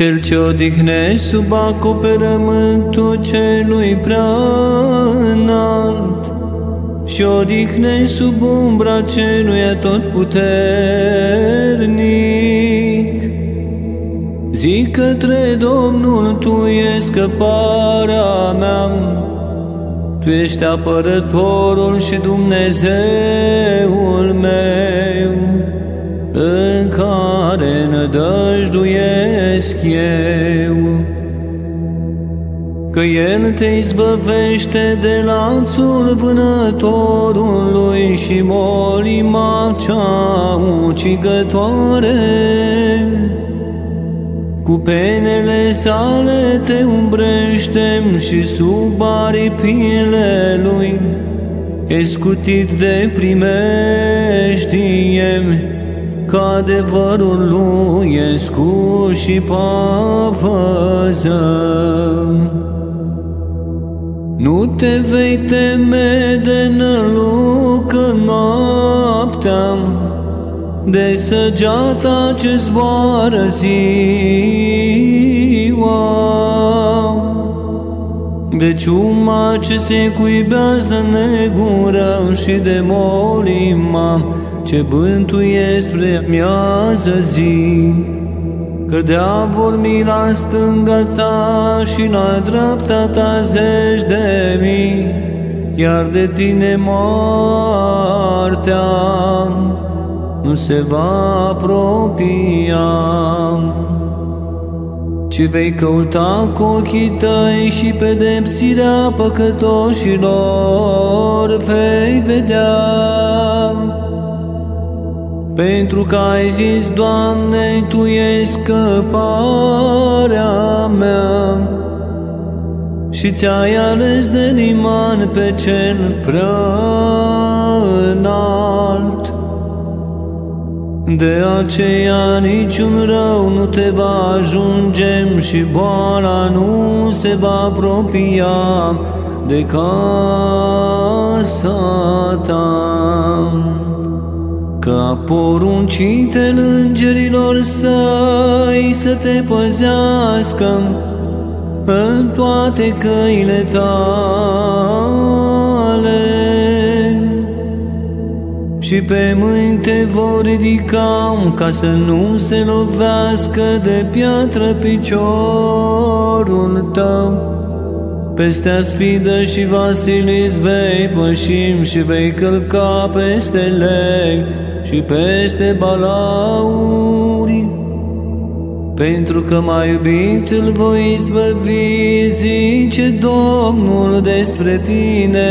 Cel ce odihnești sub acoperământul celui prea înalt și odihnești sub umbra celui atotputernic. Zic către Domnul, Tu ești scăparea mea, Tu ești apărătorul și Dumnezeul meu, în care nădăjduiesc eu. Că El te izbăvește de lanțul vânătorului și molima cea ucigătoare. Cu penele sale te umbrește și sub aripile Lui ești scutit de primejdie, că adevărul Lui e scut și pavăză. Nu te vei teme de nălucă noaptea, de săgeata ce zboară ziua, de ciuma ce se cuibează negură și de molima ce bântuie spre miază zi. Că de-a vor mira stânga ta și la dreapta ta zeci de mii, iar de tine moartea nu se va apropia. Ci vei căuta cu ochii tăi și pedepsirea păcătoșilor vei vedea. Pentru că ai zis, Doamne, Tu ești scăparea mea și Ți-ai ales de liman pe cel prea înalt. De aceea niciun rău nu te va ajunge și boala nu se va apropia de casa ta. Că a poruncit îngerilor Săi să te păzească în toate căile tale, și pe mâini te vor ridica ca să nu se lovească de piatră piciorul tău. Peste aspidă și vasilis vei păși și vei călca peste lei și peste balauri. Pentru că m-ai iubit, îl voi izbăvi, zice Domnul despre tine.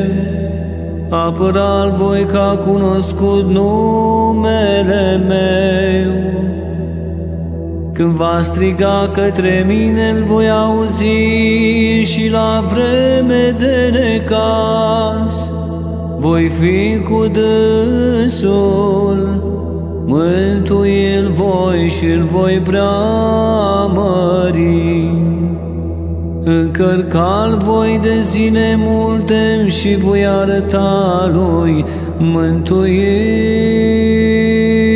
Apăra-l voi că a cunoscut numele meu. Când va striga către mine, îl voi auzi și la vreme de necaz voi fi cu dânsul. Mântui-l voi și îl voi preamări. Încărca-l voi de zile multe și voi arăta lui mântuire.